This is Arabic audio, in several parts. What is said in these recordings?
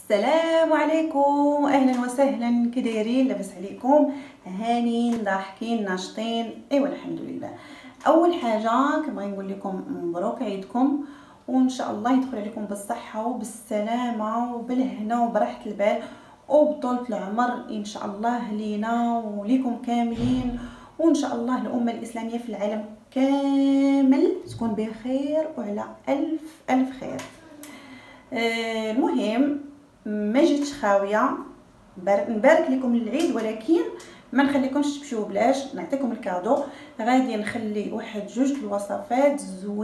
السلام عليكم، اهلا وسهلا. كي دايرين؟ لاباس عليكم؟ هانيين ضاحكين ناشطين؟ ايوا الحمد لله. اول حاجه كنبغي نقول لكم مبروك عيدكم، وان شاء الله يدخل عليكم بالصحه وبالسلامه وبالهنا وبراحه البال وبطولة العمر ان شاء الله لينا وليكم كاملين، وان شاء الله الامه الاسلاميه في العالم كامل تكون بخير وعلى الف الف خير. المهم ما جيتش خاويه نبارك لكم العيد، ولكن ما نخليكمش تمشيو بلاش. نعطيكم الكادو، غادي نخلي واحد جوج الوصفات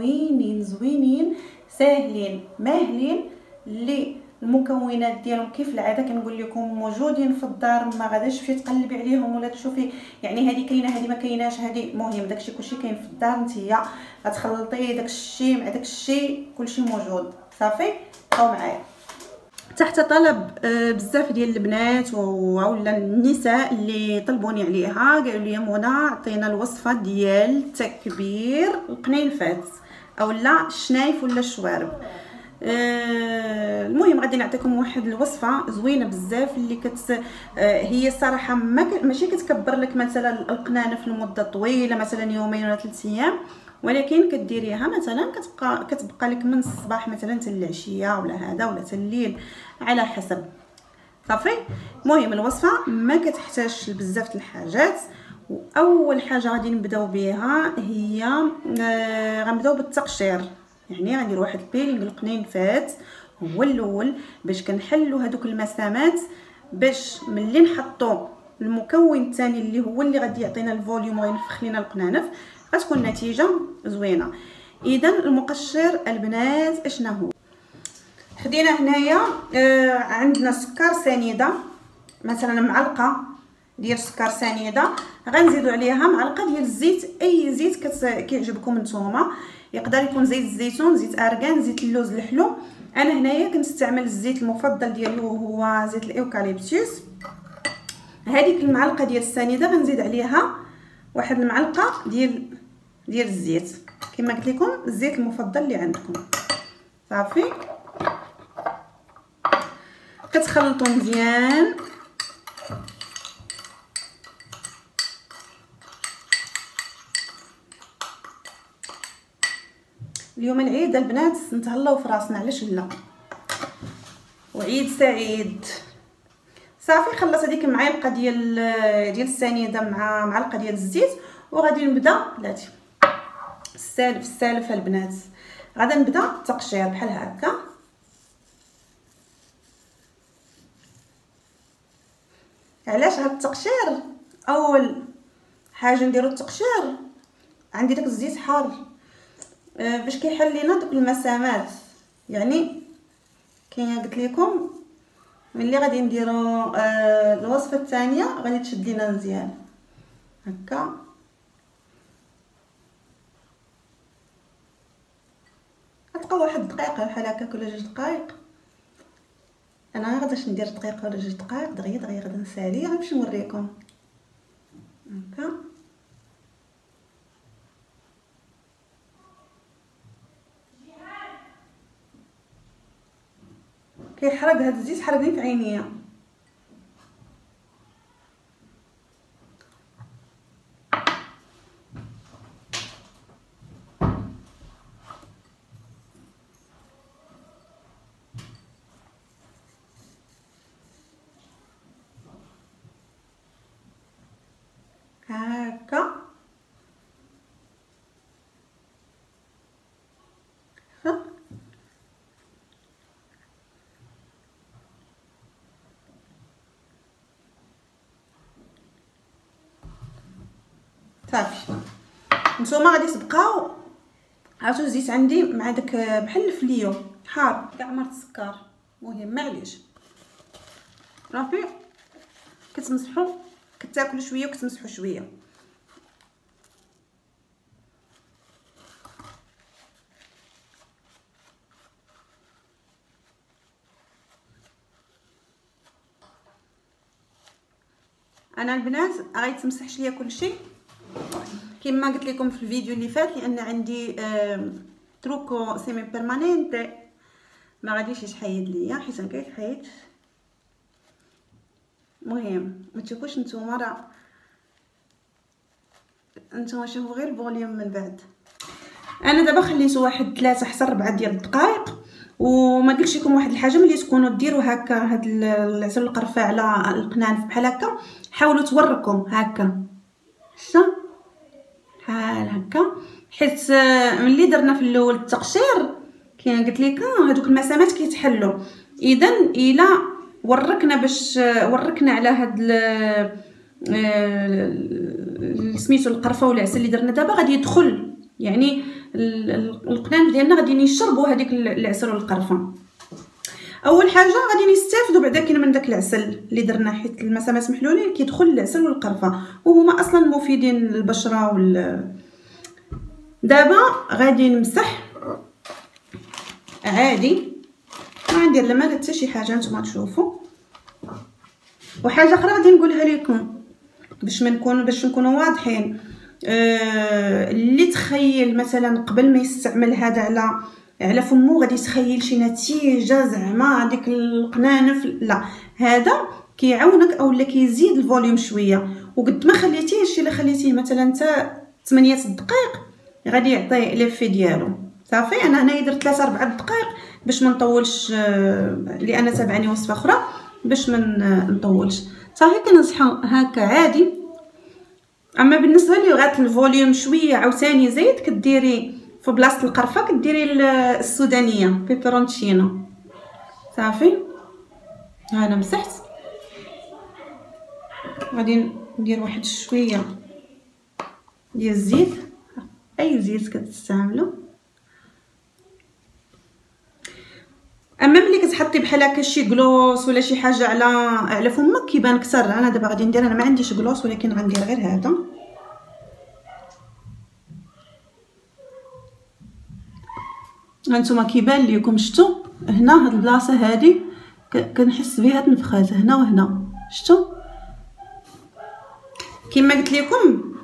زوينين ساهلين ماهلين اللي المكونات ديالهم كيف العاده كنقول لكم موجودين في الدار، ما غاديش تمشي تقلبي عليهم ولا تشوفي يعني هذه كاينه هذه ما كايناش. هذه المهم داكشي كلشي كاين في الدار، نتيا غتخلطي داكشي مع داكشي كلشي موجود صافي. بقاو معايا. تحت طلب بزاف ديال البنات ولا النساء اللي طلبوني عليها، قالوا لي منى عطينا الوصفه ديال تكبير القنينفات اولا الشنايف ولا الشوارب. المهم غادي نعطيكم واحد الوصفه زوينه بزاف اللي هي الصراحه ماشي كتكبر لك مثلا القنانف لمده طويله مثلا يومين ولا 3 ايام، ولكن كديريها مثلا كتبقى لك من الصباح مثلا حتى العشيه ولا هذا ولا حتى الليل على حسب صافي. المهم الوصفه ما كتحتاجش بزاف الحاجات، واول حاجه غادي نبداو بها هي غنبداو بالتقشير. يعني غندير واحد البيلينغ القنينفات هو الاول باش كنحلوا هذوك المسامات، باش ملي نحطوا المكون الثاني اللي هو اللي غادي يعطينا الفوليوم وينفخ لنا القنانف غتكون النتيجه زوينه. اذا المقشر البنات اشنا هو؟ خدينا هنايا عندنا سكر سنيده، مثلا معلقه ديال السكر سنيده، غنزيدوا عليها معلقه ديال الزيت، اي زيت كيعجبكم نتوما، يقدر يكون زيت الزيتون، زيت ارغان، زيت اللوز الحلو. انا هنايا كنستعمل الزيت المفضل ديالي وهو زيت الايوكاليبتوس. هذيك المعلقه ديال السنيده غنزيد عليها واحد المعلقه ديال الزيت، كما قلت لكم الزيت المفضل اللي عندكم صافي. كتخلطوا مزيان. اليوم العيد البنات نتهلاو في راسنا، علاش لا؟ وعيد سعيد. صافي خلصت هذيك المعلقه ديال السنيده مع معلقه ديال الزيت، وغادي نبدا بلاتي السالف البنات. غادي نبدا التقشير بحال هكا. علاش هاد التقشير؟ اول حاجه نديرو التقشير عندي داك الزيت حار باش كيحل لينا دوك المسامات. يعني كاين قلت لكم ملي غادي نديرو الوصفه الثانيه غادي تشد لينا مزيان هكا. غتبقى واحد دقيقه بحال هكا ولا 2 دقائق. انا غاديش ندير دقيقه ولا 2 دقائق، دغيا غادي نسالي باش نوريكم هكا. كيحرق هذا الزيت، حرقني في عينيا. هكا صافي. نتوما غادي تبقاو عرفتوا الزيت عندي مع داك بحال الفليو حار كاع مرت السكر، مهم معليش. صافي كتمسحوا، كتاكلوا شويه وكتمسحوا شويه. انا البنات غيتمسحش ليا كلشي كما قلت لكم في الفيديو اللي فات، لان عندي تروكو سيمي بيرماننتي ما غاديش يتحيد ليا، حيت كيتحيد المهم ما تشوفوش نتوما، راه نتوما شوفوا غير الفوليوم من بعد. انا دابا خليته واحد 3 حتى 4 ديال الدقائق، وما قلتش لكم واحد الحاجه، ملي تكونوا ديروا هكا هاد العسل القرفه على القنانف بحال هكا، حاولوا توركم هكا شتا بحال هكا، حيت ملي درنا في الاول التقشير كاين قلت لك هذوك المسامات كيتحلوا. اذا الا وركنا باش وركنا على هاد سميتو القرفه والعسل اللي درنا دابا، غادي يدخل يعني القنانف ديالنا غادي يشربوا هذيك العسل والقرفه. اول حاجه غادي نستافدوا بعدا كاين من داك العسل اللي درنا، حيت المسامات محلولين كيدخل العسل والقرفه وهما اصلا مفيدين للبشره دابا غادي نمسح عادي، ما ندير لا ما حتى شي حاجه نتوما تشوفوا. وحاجه اخرى غادي نقولها لكم باش نكونوا واضحين، اللي تخيل مثلا قبل ما يستعمل هذا على فمو غادي يتخيل شي نتيجه زعما ديك القنانف، لا، هذا كيعاونك اولا كيزيد الفوليوم شويه، وقد ما خليتيه الشيء اللي خليتيه مثلا حتى 8 دقائق غادي يعطي ليفي ديالو. صافي انا هنايا درت 3 4 دقائق باش ما نطولش، لان تابعني وصفه اخرى باش ما نطولش. صافي كنصحى هكا عادي. اما بالنسبه لي بغات الفوليوم شويه عاوتاني زايد، كديري في بلاصه القرفه كديري السودانيه بيبرونتشينو. صافي انا مسحت، غادي ندير واحد شويه ديال الزيت، اي زيت كتستعملوا. اما ملي كتحطي بحال هكا شي كلوس ولا شي حاجه على فمك كيبان اكثر. انا دابا غادي ندير، انا ما عنديش كلوس ولكن غندير غير هذا. هانتوما كيبان لكم، شفتوا هنا هاد البلاصه هادي كنحس بها تنفخات هنا وهنا، شفتوا كما قلت لكم.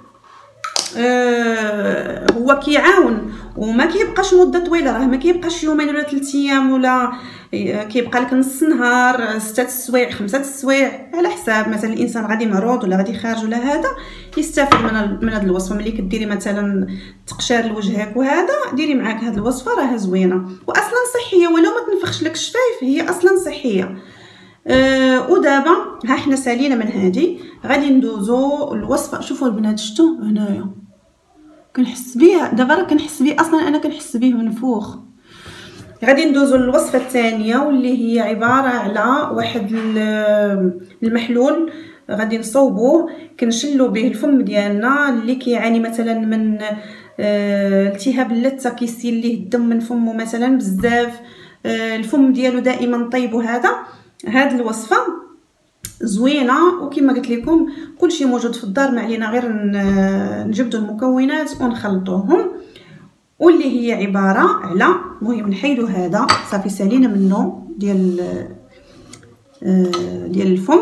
هو كيعاون وما كيبقاش مده طويله، راه ما كيبقاش يومين ولا 3 ايام، ولا كيبقى لك نص نهار، 6 السوايع 5 السوايع، على حساب مثلا الانسان غادي مريض ولا غادي خارج ولا هذا يستافد من هذه الوصفه. ملي كديري مثلا تقشير لوجهك وهذا، ديري معاك هذه الوصفه راها زوينه واصلا صحيه، ولو ما تنفخش لك الشفايف هي اصلا صحيه. ودابا ها حنا سالينا من هذه، غادي ندوزو الوصفه. شوفوا البنات، شفتوا هنايا كنحس بيه دابا، راه كنحس بيه اصلا، انا كنحس بيه منفوخ. غادي ندوزو للوصفه الثانيه واللي هي عباره على واحد المحلول غادي نصوبوه كنشلو به الفم ديالنا اللي كيعاني مثلا من التهاب اللثه، كيسيل ليه الدم من فمه مثلا بزاف، الفم ديالو دائما طيب. وهذا هاد الوصفه زوينه، وكما قلت لكم كلشي موجود في الدار، ما علينا غير نجبدوا المكونات ونخلطوهم. واللي هي عباره على، المهم نحيدو هذا صافي سالينا منه ديال الفم.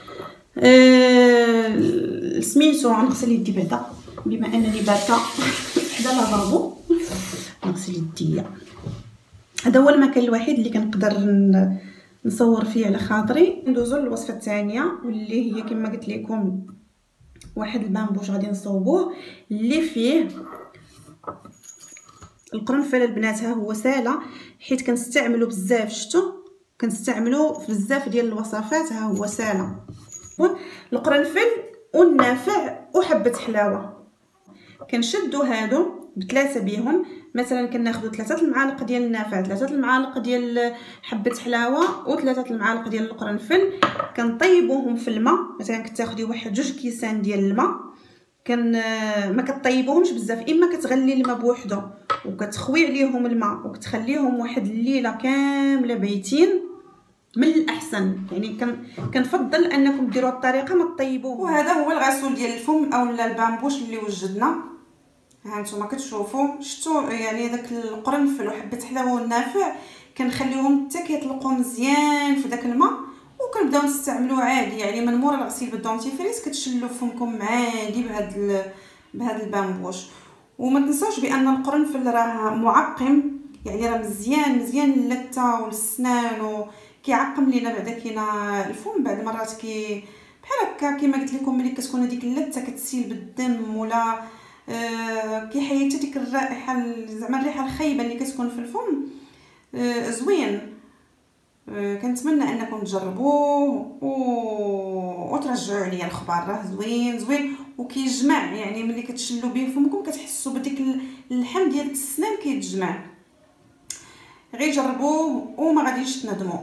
سميتو غنغسل يدي بعدا بما انني باته حدا لافابو، نغسل يديا. هذا هو المكان الوحيد اللي كنقدر نصور فيه على خاطري. ندوزو للوصفه الثانيه واللي هي كما قلت لكم واحد البامبوش غادي نصوبوه اللي فيه القرنفل. البنات ها هو ساله حيت كنستعملو بزاف، شفتوا كنستعملو في بزاف ديال الوصفات. ها هو ساله القرنفل والنافع وحبه حلاوه. كنشدو هادو بثلاثه بيهم، مثلا كناخذوا 3 المعالق ديال النافع، 3 المعالق ديال حبه حلاوه، و3 المعالق ديال القرنفل. كنطيبوهم في الماء، مثلا كتاخدي واحد 2 كيسان ديال الماء، ما كطيبوهمش بزاف، اما كتغلي الماء بوحدو وكتخوي عليهم الماء وكتخليهم واحد الليله كامله بايتين، من الاحسن يعني كنفضل انكم ديروا الطريقه ما تطيبوه. وهذا هو الغسول ديال الفم اولا البامبوش اللي وجدنا. ها نتوما كتشوفوا، شفتوا يعني داك القرنفل وحبه حلاوه والنافع كنخليوهم حتى كيطلقوا مزيان في داك الماء، وكنبداو نستعملوه عادي. يعني من مورا الغسيل بالدونتيفريس كتشلوا فمكم عادي بهذا البامبوش. وما تنساوش بان القرنفل راه معقم، يعني راه مزيان للثه والسنان، وكيعقم لينا بعدا كاينه الفم بعد مرات بحال هكا كما قلت لكم ملي كتكون هذيك اللذه كتسيل بالدم، ولا كيحيد حتى ديك الرائحه زعما الريحه الخايبه اللي كتكون في الفم. زوين. كنتمنى انكم تجربوه وترجعوا عليا الخبر. راه زوين زوين وكيجمع، يعني ملي كتشلو به فمكم كتحسوا بديك اللحم ديال السنان كيتجمع. غير جربوه وما غاديش تندموا.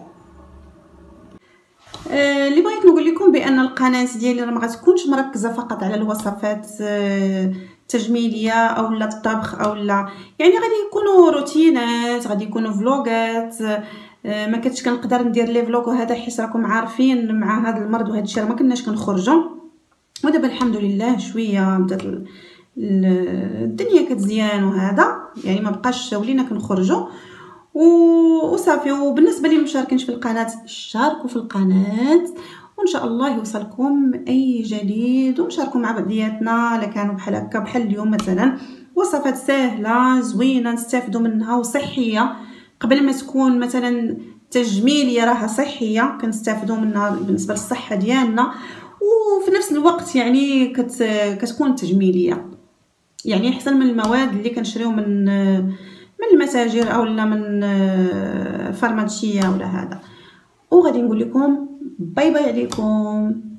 اللي بغيت نقول لكم بان القناه ديالي راه ما غتكونش مركزه فقط على الوصفات التجميليه او لا الطبخ او لا، يعني غادي يكونوا روتينات، غادي يكونوا فلوغات. ما كنتش كنقدر ندير لي فلوغ وهذا حيت راكم عارفين مع هذا المرض وهذا الشيء ما كناش كنخرجوا. ودابا الحمد لله شويه بدات الدنيا كتزيان وهذا، يعني ما بقاش ولينا كنخرجوا وصافي. وبالنسبه لي المشاركينش في القناه، شاركوا في القناه وان شاء الله يوصلكم اي جديد، ونشاركوا مع بعضياتنا الا كانوا بحال هكا بحال اليوم مثلا وصفات سهله زوينه نستافدوا منها وصحيه، قبل ما تكون مثلا تجميليه راها صحيه كنستافدوا منها بالنسبه للصحه ديالنا، وفي نفس الوقت يعني كتكون تجميليه، يعني احسن من المواد اللي كنشريو من المتاجر او لا من فارماسيه ولا هذا. وغادي نقول لكم باي باي عليكم.